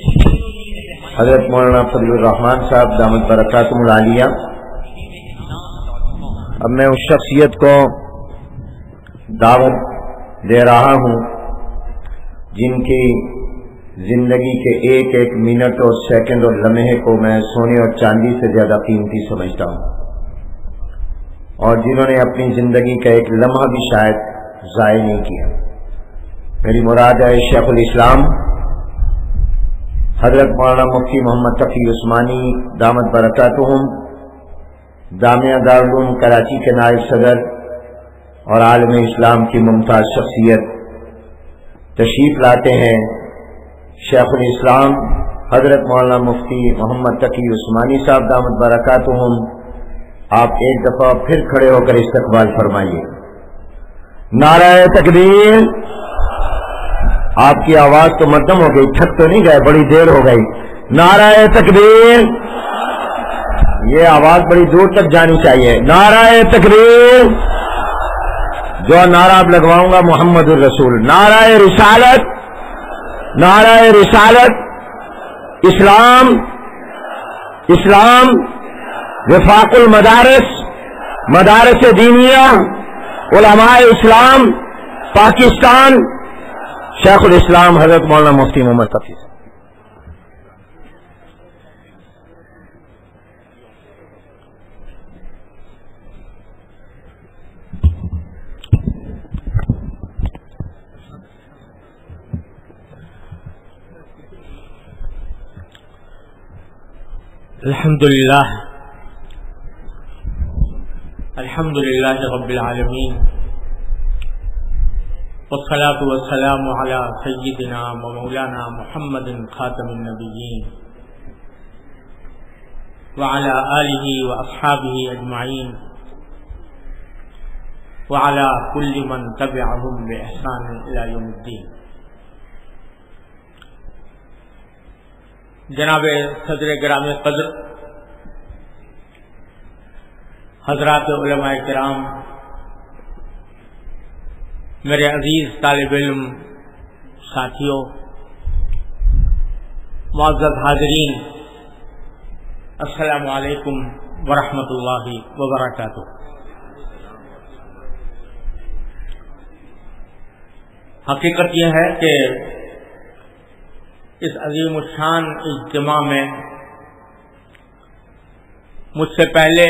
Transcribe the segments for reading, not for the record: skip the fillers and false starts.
حضرت مولانا فضل الرحمان صاحب دامت برکاتہم العالیہ، اب میں اس شخصیت کو دعوت دے رہا ہوں جن کی زندگی کے ایک ایک منٹ اور سیکنڈ اور لمحے کو میں سونے اور چاندی سے زیادہ قیمتی سمجھتا ہوں، اور جنہوں نے اپنی زندگی کا ایک لمحہ بھی شاید ضائع نہیں کیا۔ میری مراد ہے شیخ الاسلام حضرت مولانا مفتی محمد تقی عثمانی دامت برکاتہم، جامعہ دارالعلوم کراچی کے نائب صدر اور عالم اسلام کی ممتاز شخصیت تشریف لاتے ہیں شیخ الاسلام حضرت مولانا مفتی محمد تقی عثمانی صاحب دامت برکاتہم۔ آپ ایک دفعہ پھر کھڑے ہو کر استقبال فرمائیے۔ نعرہ تکبیر۔ آپ کی آواز تو مدھم ہو گئی، تھک تو نہیں گئے، بڑی دیر ہو گئی۔ نعرہ تکبیر۔ یہ آواز بڑی دور تک جانی چاہیے۔ نعرہ تکبیر۔ جو نعرہ اب لگواؤں گا محمد الرسول، نعرہ رسالت، نعرہ رسالت، اسلام، اسلام، وفاق المدارس، مدارس دینیہ، علماء اسلام، پاکستان، شیخ الاسلام حضرت مولانا مفتی محمد تقی۔ الحمدللہ الحمدللہ رب العالمین، والصلاة والسلام علی سیدنا و مولانا محمد خاتم النبیین وعلی آلہ واصحابہ اجمعین وعلی کل من تبعہم بإحسان الی یوم الدین۔ جناب صدر گرامی قدر، حضرات علماء کرام، میرے عزیز طالب علم ساتھیوں، معزز حاضرین، السلام علیکم ورحمۃ اللہ وبرکاتہ۔ حقیقت یہ ہے کہ اس عظیم الشان اجتماع میں مجھ سے پہلے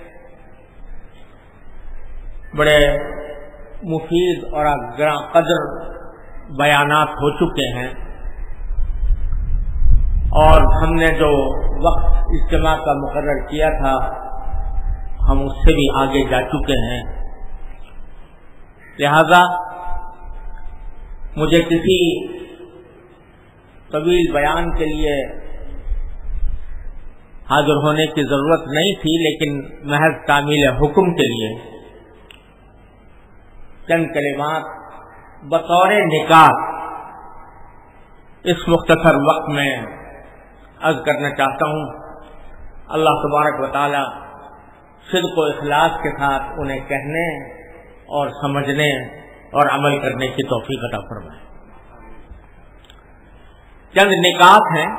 بڑے مفید اور گراں قدر بیانات ہو چکے ہیں، اور ہم نے جو وقت اجتماع کا مقرر کیا تھا ہم اس سے بھی آگے جا چکے ہیں، لہذا مجھے کسی طویل بیان کے لیے حاضر ہونے کی ضرورت نہیں تھی، لیکن محض تعمیل حکم کے لیے چند کلمات بطور نکات اس مختصر وقت میں عرض کرنا چاہتا ہوں۔ اللہ تبارک و تعالی صدق و اخلاص کے ساتھ انہیں کہنے اور سمجھنے اور عمل کرنے کی توفیق عطا فرمائے۔ چند نکات ہیں۔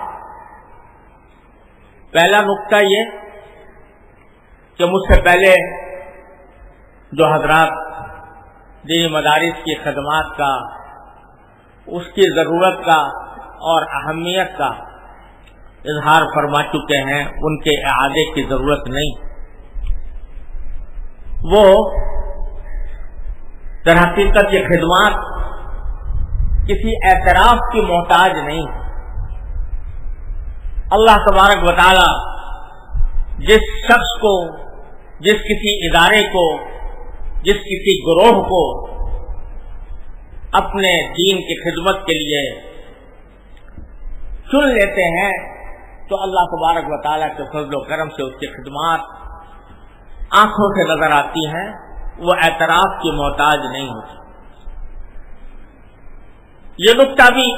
پہلا نقطہ یہ کہ مجھ سے پہلے جو حضرات دینی مدارس کی خدمات کا، اس کی ضرورت کا اور اہمیت کا اظہار فرما چکے ہیں، ان کے اعادے کی ضرورت نہیں۔ وہ در حقیقت یہ خدمات کسی اعتراف کی محتاج نہیں۔ اللہ تبارک و تعالی جس شخص کو، جس کسی ادارے کو، جس کسی گروہ کو اپنے دین کی خدمت کے لیے چن لیتے ہیں تو اللہ تبارک و تعالیٰ کے فضل و کرم سے اس کی خدمات آنکھوں سے نظر آتی ہیں، وہ اعتراف کی محتاج نہیں ہوتی۔ یہ نقطہ بھی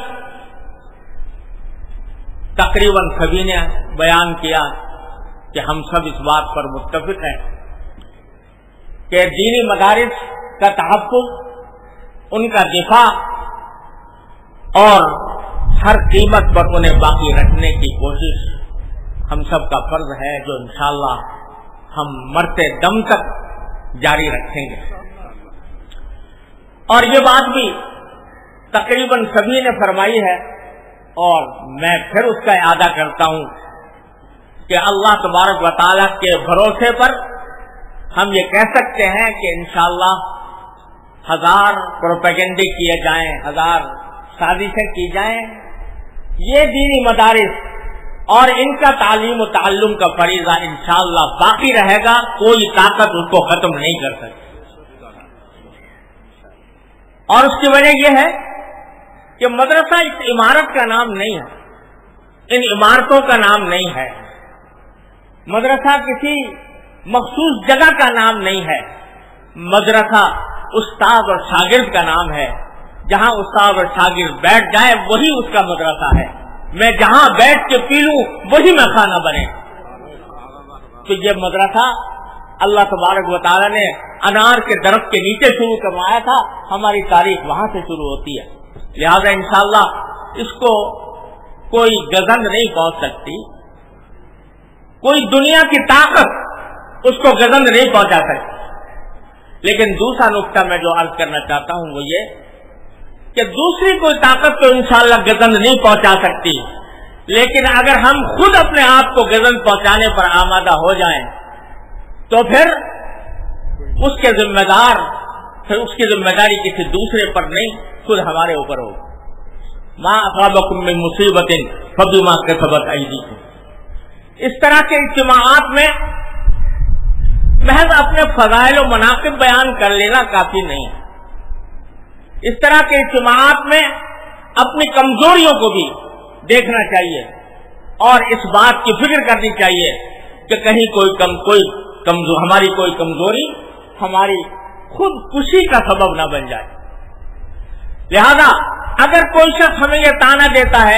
تقریباً سبھی نے بیان کیا کہ ہم سب اس بات پر متفق ہیں کہ دینی مدارس کا تحفظ، ان کا دفاع اور ہر قیمت پر انہیں باقی رکھنے کی کوشش ہم سب کا فرض ہے، جو انشاءاللہ ہم مرتے دم تک جاری رکھیں گے۔ اور یہ بات بھی تقریباً سبھی نے فرمائی ہے، اور میں پھر اس کا اعادہ کرتا ہوں کہ اللہ تبارک و تعالیٰ کے بھروسے پر ہم یہ کہہ سکتے ہیں کہ انشاءاللہ 1000 پروپیگنڈے کیے جائیں، 1000 سازشیں کی جائیں، یہ دینی مدارس اور ان کا تعلیم و تعلم کا فریضہ انشاءاللہ باقی رہے گا، کوئی طاقت اس کو ختم نہیں کر سکتی۔ اور اس کی وجہ یہ ہے کہ مدرسہ اس عمارت کا نام نہیں ہے، ان عمارتوں کا نام نہیں ہے، مدرسہ کسی مخصوص جگہ کا نام نہیں ہے، مدرسہ استاد اور شاگرد کا نام ہے۔ جہاں استاد اور شاگرد بیٹھ جائے وہی اس کا مدرسہ ہے، میں جہاں بیٹھ کے پی لوں وہی میں کھانا بنے۔ تو یہ مدرسہ اللہ تبارک و تعالیٰ نے انار کے درخت کے نیچے شروع کروایا تھا، ہماری تاریخ وہاں سے شروع ہوتی ہے، لہذا انشاءاللہ اس کو کوئی گزند نہیں پہنچ سکتی، کوئی دنیا کی طاقت اس کو گزند نہیں پہنچا سکتی۔ لیکن دوسرا نقطہ میں جو عرض کرنا چاہتا ہوں وہ یہ کہ دوسری کوئی طاقت تو انشاءاللہ گزند نہیں پہنچا سکتی، لیکن اگر ہم خود اپنے آپ کو گزند پہنچانے پر آمادہ ہو جائیں تو پھر اس کے ذمہ دار، پھر اس کی ذمہ داری کسی دوسرے پر نہیں، خود ہمارے اوپر ہو۔ ما اصابکم من مصیبت فبما کسبت ایدیکم۔ اس طرح کے اجتماعات میں محض اپنے فضائل و مناقب بیان کر لینا کافی نہیں ہے، اس طرح کے اجتماعات میں اپنی کمزوریوں کو بھی دیکھنا چاہیے اور اس بات کی فکر کرنی چاہیے کہ کہیں ہماری کوئی کمزوری ہماری خود خوشی کا سبب نہ بن جائے۔ لہذا اگر کوئی شخص ہمیں یہ تانا دیتا ہے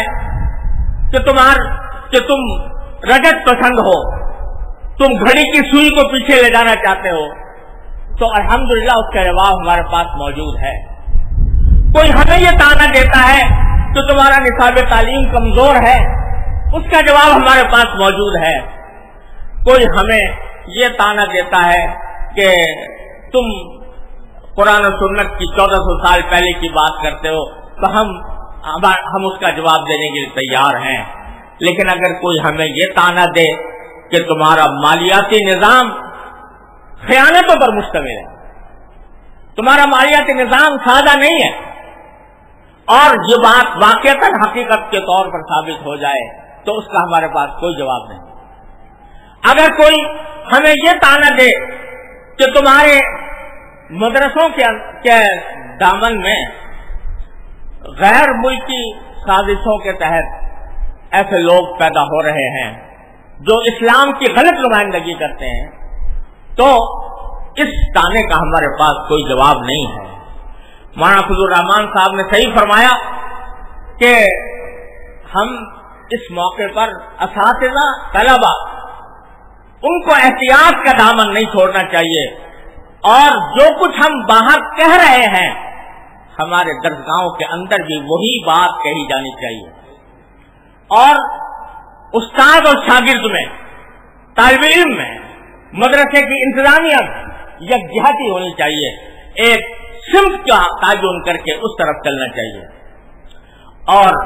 کہ تم رجت پسند ہو، تم گھڑی کی سوئی کو پیچھے لے جانا چاہتے ہو، تو الحمدللہ اس کا جواب ہمارے پاس موجود ہے۔ کوئی ہمیں یہ تانا دیتا ہے کہ تمہارا نصاب تعلیم کمزور ہے، اس کا جواب ہمارے پاس موجود ہے۔ کوئی ہمیں یہ تانا دیتا ہے کہ تم قرآن و سنت کی 1400 سال پہلے کی بات کرتے ہو، تو ہم اس کا جواب دینے کے لیے تیار ہیں۔ لیکن اگر کوئی ہمیں یہ تانا دے کہ تمہارا مالیاتی نظام خیانتوں پر مشتمل ہے، تمہارا مالیاتی نظام سادہ نہیں ہے، اور یہ بات واقعتاً حقیقت کے طور پر ثابت ہو جائے تو اس کا ہمارے پاس کوئی جواب نہیں۔ اگر کوئی ہمیں یہ تانا دے کہ تمہارے مدرسوں کے دامن میں غیر ملکی سازشوں کے تحت ایسے لوگ پیدا ہو رہے ہیں جو اسلام کی غلط نمائندگی کرتے ہیں، تو اس تانے کا ہمارے پاس کوئی جواب نہیں ہے۔ مولانا فضل الرحمان صاحب نے صحیح فرمایا کہ ہم اس موقع پر اساتذہ طلبہ ان کو احتیاط کا دامن نہیں چھوڑنا چاہیے، اور جو کچھ ہم باہر کہہ رہے ہیں ہمارے درسگاہوں کے اندر بھی وہی بات کہی جانی چاہیے، اور استاد اور شاگرد میں، طالب علم میں، مدرسے کی انتظامیہ میں یکجہتی ہونی چاہیے، ایک سمت کا تعین کر کے اس طرف چلنا چاہیے۔ اور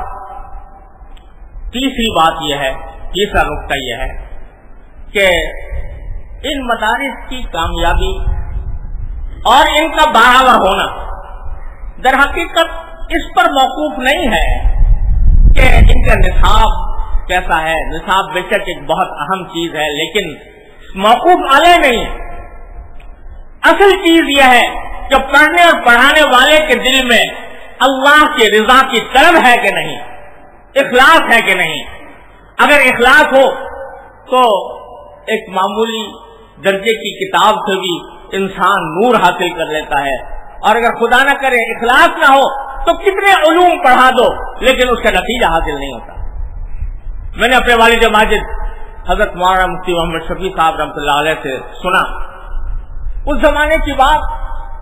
تیسری بات یہ ہے، تیسرا نقطہ یہ ہے کہ ان مدارس کی کامیابی اور ان کا برابر ہونا در حقیقت اس پر موقوف نہیں ہے کہ ان کا نصاب کیسا ہے۔ نصاب بے شک ایک بہت اہم چیز ہے، لیکن موقوف علیہ نہیں ہے۔ اصل چیز یہ ہے کہ پڑھنے اور پڑھانے والے کے دل میں اللہ کی رضا کی طلب ہے کہ نہیں، اخلاص ہے کہ نہیں۔ اگر اخلاص ہو تو ایک معمولی درجے کی کتاب سے بھی انسان نور حاصل کر لیتا ہے، اور اگر خدا نہ کرے اخلاص نہ ہو تو کتنے علوم پڑھا دو لیکن اس کا نتیجہ حاصل نہیں ہوتا۔ میں نے اپنے والد ماجد حضرت مولانا مفتی محمد شفیع صاحب رحمۃ اللہ علیہ سے سنا، اس زمانے کی بات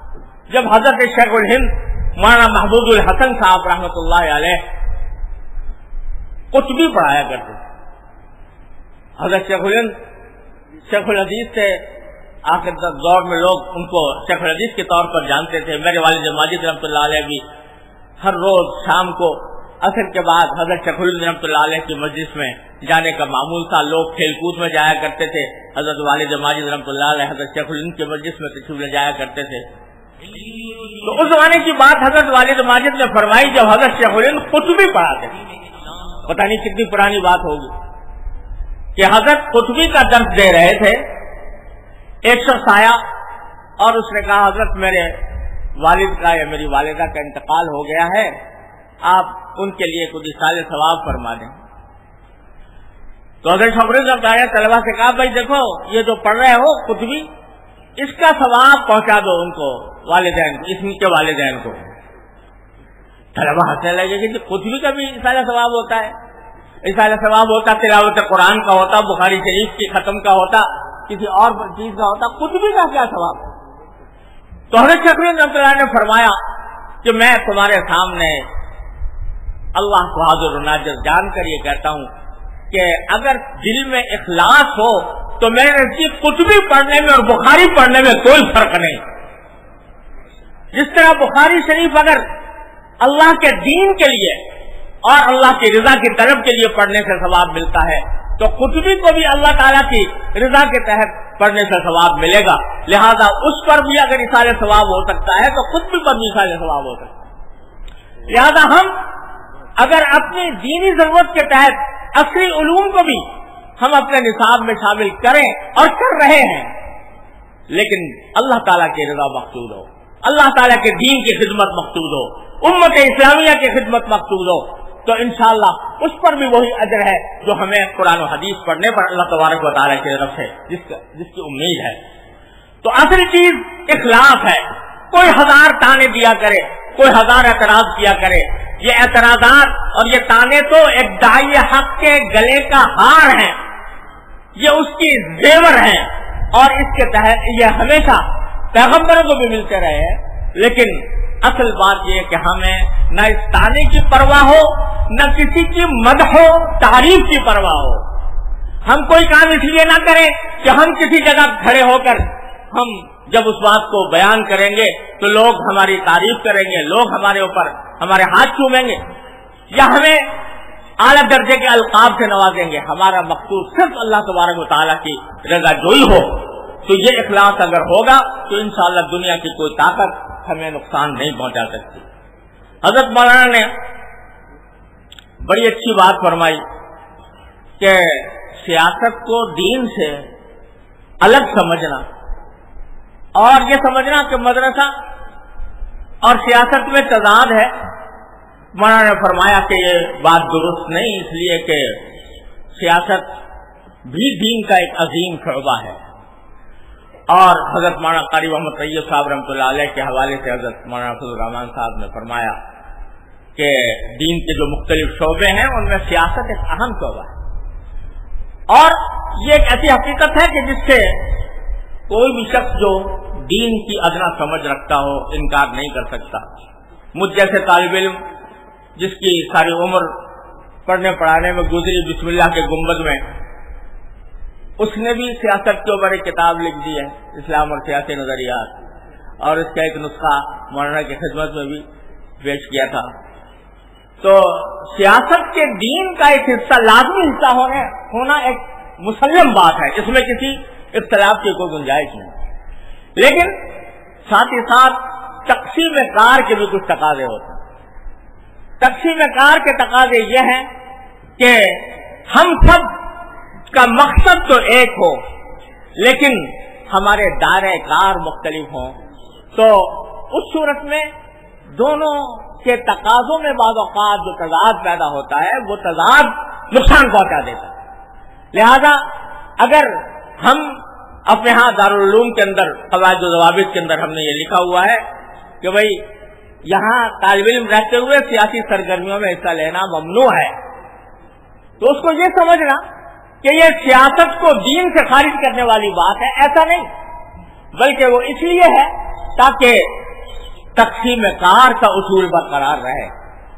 جب حضرت شیخ الہند مولانا محبوب الحسن صاحب رحمۃ اللہ علیہ कुतुबी पढ़ाया करते थे। हजरत शेख उल-हदीस से आखिर दौर में लोग उनको शेख उल-हदीस के तौर पर जानते थे। मेरे वालिद माजिद रहमतुल्लाह अलैह भी हर रोज शाम को असर के बाद हजरत शेख उल-हदीस रहमतुल्लाह अलैह की मस्जिद में जाने का मामूल था। लोग खेल कूद में जाया करते थे। हजरत वालिद माजिद रहमतुल्लाह अलैह हजरत शेख उल-हदीस की मस्जिद में तशरीफ ले जाया करते थे। तो उस जमाने की बात हजरत वालिद माजिद ने फरमाई जब हजरत शेख उल-हदीस कुतुबी पढ़ाते थे। पता नहीं कितनी पुरानी बात होगी कि हजरत कुतुबी का दर्स दे रहे थे। एक शख्स आया और उसने कहा हजरत मेरे वालिद का या मेरी वालिदा का इंतकाल हो गया है, आप उनके लिए कुछ इसाले सवाब फरमा दें। तो हजरत शबरीज ने तलबा से कहा भाई देखो ये जो पढ़ रहे हो कुतुबी, इसका सवाब पहुंचा दो उनको वालिदैन, इसके वालिदैन को। तलबा हंसने लगे कि कुतुबी का भी इसाला सवाब होता है। इसाला सवाब होता तिलावत कुरान का होता, बुखारी शरीफ की खत्म का होता, किसी और चीज का होता, कुतुबी का क्या सवाब? तो हजरत शबरीज ने फरमाया कि मैं तुम्हारे सामने अल्लाह को हाज़िर नाज़िर जानकर ये कहता हूं कि अगर दिल में इखलास हो तो मेरे नजदीक कुतुबी पढ़ने में और बुखारी पढ़ने में कोई फर्क नहीं। जिस तरह बुखारी शरीफ अगर अल्लाह के दीन के लिए और अल्लाह की रजा की तरफ के लिए पढ़ने से सवाब मिलता है, तो कुतुबी को भी अल्लाह ताला की रजा के तहत पढ़ने से सवाब मिलेगा। लिहाजा उस पर भी अगर इसाले सवाब हो सकता है तो कुतुबी पर भी इसाले सवाब हो सकता है। लिहाजा हम अगर अपनी दीनी जरूरत के तहत असली उलूम को भी हम अपने निसाब में शामिल करें और कर रहे हैं, लेकिन अल्लाह ताला की रजा मकसूद हो, अल्लाह ताला के दीन की खिदमत मकसूद हो, उम्मत इस्लामिया की खिदमत मकसूद हो, तो इंशाअल्लाह उस पर भी वही अजर है जो हमें कुरान और हदीस पढ़ने पर अल्लाह तबारक व तआला की तरफ से जिसकी उम्मीद है। तो असली चीज इखलास है। कोई हजार ताने दिया करे, कोई हजार एतराज किया करे, ये एतराजात और ये ताने तो एक दाई हक के गले का हार है, ये उसकी जेवर है और इसके तहत ये हमेशा पैगंबरों को भी मिलते रहे हैं। लेकिन असल बात यह कि हमें न इस ताने की परवाह हो, न किसी की मदह हो, तारीफ की परवाह हो। हम कोई काम इसलिए ना करें कि हम किसी जगह खड़े होकर हम जब उस बात को बयान करेंगे तो लोग हमारी तारीफ करेंगे, लोग हमारे ऊपर हमारे हाथ चूमेंगे या हमें आला दर्जे के अलकाब से नवाजेंगे। हमारा मकसूद सिर्फ अल्लाह तबारक व तआला की रज़ा जोई हो। तो ये इखलास अगर होगा तो इंशाअल्लाह दुनिया की कोई ताकत हमें नुकसान नहीं पहुंचा सकती। हजरत मौलाना ने बड़ी अच्छी बात फरमाई कि सियासत को दीन से अलग समझना और ये समझना कि मदरसा और सियासत में तजाद है। मौलाना ने फरमाया कि ये बात दुरुस्त नहीं, इसलिए कि सियासत भी दीन का एक अजीम शुअबा है। और हजरत मौलाना कारी मोहम्मद तैयब साहब रहमतुल्लाह अलैह के हवाले से हजरत मौलाना फजल रहमान साहब ने फरमाया कि दीन के जो मुख्तलिफ शोबे हैं उनमें सियासत एक अहम शोबा है और ये एक ऐसी हकीकत है कि जिससे कोई भी शख्स जो दीन की अदना समझ रखता हो इनकार नहीं कर सकता। मुझ जैसे तालिब इल्म जिसकी सारी उम्र पढ़ने पढ़ाने में गुजरी बिस्मिल्लाह के गुंबद में, उसने भी सियासत के ऊपर एक किताब लिख दी है, इस्लाम और सियासी नजरियात, और इसका एक नुस्खा मौलाना की खिदमत में भी पेश किया था। तो सियासत के दीन का एक हिस्सा, लाजमी हिस्सा होना एक मुसल्लम बात है, इसमें किसी इख्तलाफ की कोई गुंजाइश नहीं। लेकिन साथ ही साथ तक़सीम कार के भी कुछ तकाजे होते हैं। तक़सीम कार के तकाजे ये हैं कि हम सब का मकसद तो एक हो लेकिन हमारे दायरे कार मुख्तलिफ हों, तो उस सूरत में दोनों के तकाजों में बाज़ औक़ात जो तज़ाद पैदा होता है वो तज़ाद नुकसान पहुंचा देता है। लिहाजा अगर हम अपने यहाँ दारुल उलूम के अंदर क़वाइद व ज़वाबित के अंदर हमने ये लिखा हुआ है कि भाई यहाँ तालिब इल्म रहते हुए सियासी सरगर्मियों में हिस्सा लेना ममनू है, तो उसको ये समझना कि ये सियासत को दीन से खारिज करने वाली बात है, ऐसा नहीं, बल्कि वो इसलिए है ताकि तक़सीम कार का उसूल बरकरार रहे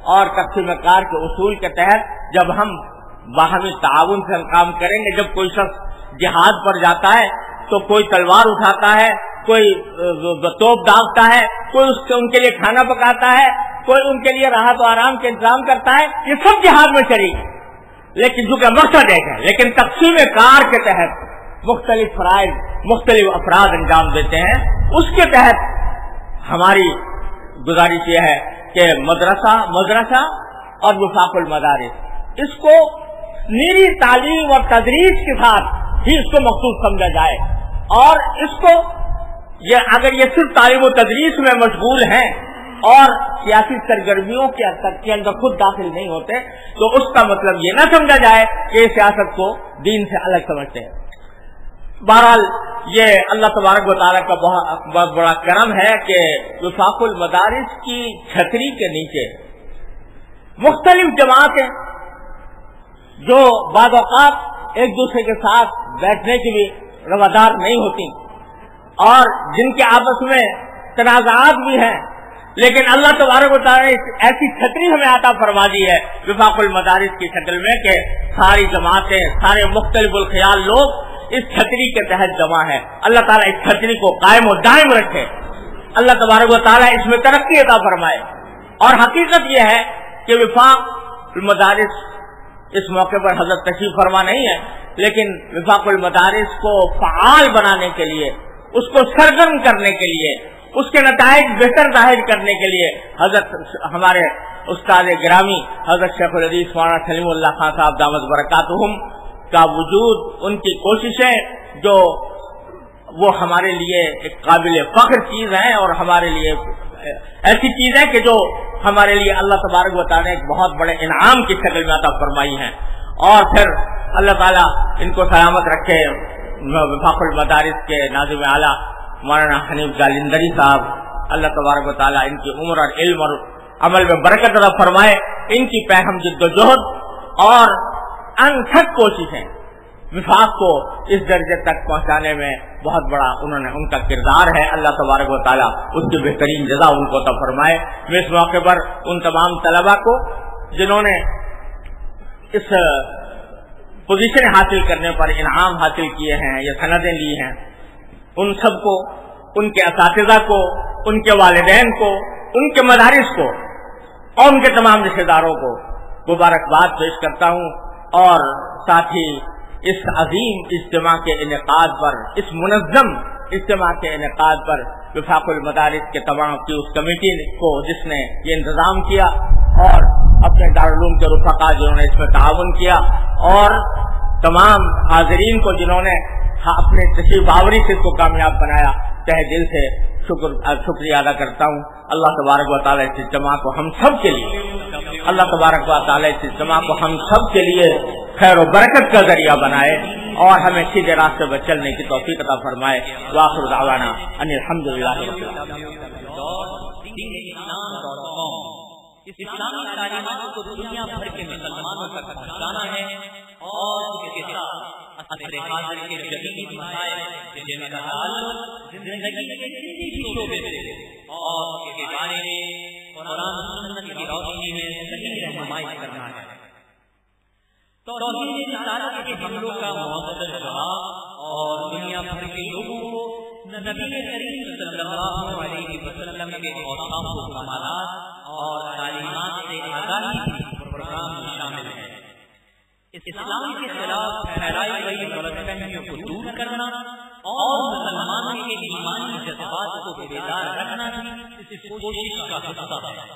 اور تقسیم کار کے اصول کے تحت جب ہم باہمی تعاون سے کام کریں گے. جب کوئی شخص جہاد پر جاتا ہے تو کوئی تلوار اٹھاتا ہے, کوئی توپ داغتا ہے, کوئی ان کے لیے کھانا پکاتا ہے, کوئی ان کے لیے راحت و آرام کا انتظام کرتا ہے. یہ سب جہاد میں شریک ہے, لیکن چونکہ مقصد ایک ہے. لیکن تقسیم کار کے تحت مختلف فرائض مختلف افراد انجام دیتے ہیں. اس کے تحت ہماری گزارش یہ ہے کہ مدرسہ اور وفاق المدارس اس کو نیری تعلیم اور تدریس کے ساتھ ہی اس کو مخصوص سمجھا جائے, اور اس کو اگر یہ صرف تعلیم و تدریس میں مشغول ہیں اور سیاسی سرگرمیوں کے اندر خود داخل نہیں ہوتے تو اس کا مطلب یہ نہ سمجھا جائے کہ سیاست کو دین سے الگ سمجھتے ہیں. بہرحال یہ اللہ تبارک و تعالیٰ کا بہت بڑا کرم ہے کہ وفاق المدارس کی چھتری کے نیچے مختلف جماعتیں جو بعض اوقات ایک دوسرے کے ساتھ بیٹھنے کی بھی روادار نہیں ہوتی اور جن کے آپس میں تنازعات بھی ہیں, لیکن اللہ تبارک و تعالیٰ نے ایسی چھتری ہمیں عطا فرما دی ہے وفاق المدارس کی شکل میں کہ ساری جماعتیں, سارے مختلف الخیال لوگ اس چھتری کے تحت جمع ہے. اللہ تعالیٰ اس چھتری کو قائم و دائم رکھے, اللہ تبارک و تعالیٰ اس میں ترقی عطا فرمائے. اور حقیقت یہ ہے کہ وفاق المدارس اس موقع پر حضرت تشریف فرما نہیں ہے, لیکن وفاق المدارس کو فعال بنانے کے لیے, اس کو سرگرم کرنے کے لیے, اس کے نتائج بہتر ظاہر کرنے کے لیے حضرت ہمارے استاد گرامی حضرت شیخ الحدیث مولانا سلیم اللہ خان صاحب دامت برکاتہم کا وجود, ان کی کوششیں جو وہ ہمارے لیے ایک قابل فخر چیز ہیں اور ہمارے لیے ایسی چیز ہے کہ جو ہمارے لیے اللہ تبارک و تعالیٰ نے ایک بہت بڑے انعام کی شکل میں عطا فرمائی ہیں. اور پھر اللہ تعالیٰ ان کو سلامت رکھے. وفاق المدارس کے ناظم اعلیٰ مولانا حنیف جالندری صاحب, اللہ تبارک و تعالیٰ ان کی عمر اور علم اور عمل میں برکت عطا فرمائے. ان کی پہم جد و جہد اور انتھک کوششیں وفاق کو اس درجے تک پہنچانے میں بہت بڑا ان کا کردار ہے. اللہ تبارک و تعالیٰ اس کی بہترین جزا ان کو عطا فرمائے. میں اس موقع پر ان تمام طلباء کو جنہوں نے اس پوزیشن حاصل کرنے پر انعام حاصل کیے ہیں یا سندیں لی ہیں, ان سب کو, ان کے اساتذہ کو, ان کے والدین کو, ان کے مدارس کو اور ان کے تمام رشتہ داروں کو مبارکباد پیش کرتا ہوں. اور ساتھ ہی اس عظیم اجتماع کے انعقاد پر, اس منظم اجتماع کے انعقاد پر وفاق المدارس کے تمام کی اس کمیٹی کو جس نے یہ انتظام کیا, اور اپنے دارالعلوم کے رفقا جنہوں نے اس میں تعاون کیا, اور تمام حاضرین کو جنہوں نے اپنے تشریف آوری سے اس کو کامیاب بنایا, تہ دل سے شکریہ ادا کرتا ہوں. اللہ تبارک و تعالیٰ اس اجتماع کو ہم سب کے لیے, اللہ تبارک و تعالیٰ اس اجتماع کو ہم سب کے لیے خیر و برکت کا ذریعہ بنائے اور ہمیں سیدھے راستے پر چلنے کی توفیق عطا فرمائے. وآخر دعوانا ان الحمدللہ رب العالمین. اسلامی تعلیمات کو دنیا بھر کے مسلمانوں تک پہنچانا ہے اور اس کے ساتھ عصر حاضر کے جدید مسائل جن کا تعلق زندگی کے کسی بھی شعبے سے اور اس کے بارے میں قرآن و سنت کی روشنی میں صحیح رہنمائی کرنا ہے. توحید رسالت کے حملوں کا مؤثر جواب اور دنیا بھر کے لوگوں کو نبی کریم صلی اللہ علیہ وسلم کے اوصاف و کمالات اور تعلیمات سے آگاہی بھی پروگرام میں شامل ہے. اسلام کے خلاف پھیلائی گئی غلط فہمیوں کو دور کرنا اور مسلمانوں کے ایمانی جذبات کو بیدار رکھنا بھی اس کوشش کا حصہ ہے.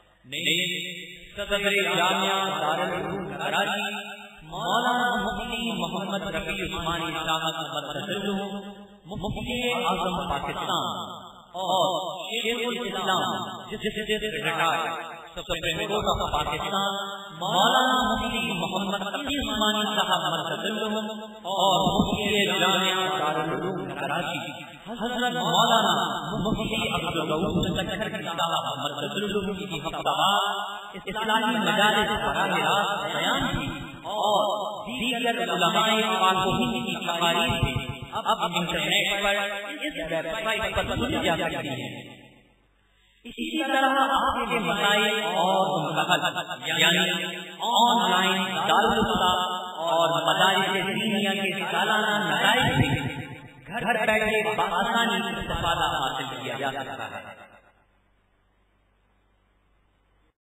صدر جامعہ دارالعلوم کراچی مولانا مفتی محمد رفیع عثمانی صاحب مدرسہ مفتی اعظم پاکستان اور Sheikh ul-Islam justice retired supreme court of Pakistan Maulana Mufti محمد تقی عثمانی صاحب مدرسہ اور مفتی جامعہ دارالعلوم کراچی حضرت مولانا مفتی عبدالغفور سکھر صاحب مدرسہ کی ہفتہ اسلامی مجالس براہ راست بیان کی اور دیگر علماء پاک کی تقاریر بھی اب انٹرنیٹ پر اس ویب سائٹ پر سنی جا سکتی ہے. اسی طرح آپ کے مسائل اور ان کا حل یعنی آن لائن دارالفتا اور مدارس دینیہ کے سالانہ نتائج سے گھر بیٹھے بآسانی استفادہ حاصل کیا جا سکتا ہے۔